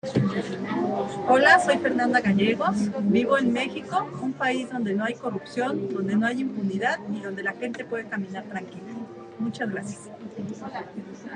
Hola, soy Fernanda Gallegos, vivo en México, un país donde no hay corrupción, donde no hay impunidad y donde la gente puede caminar tranquila. Muchas gracias.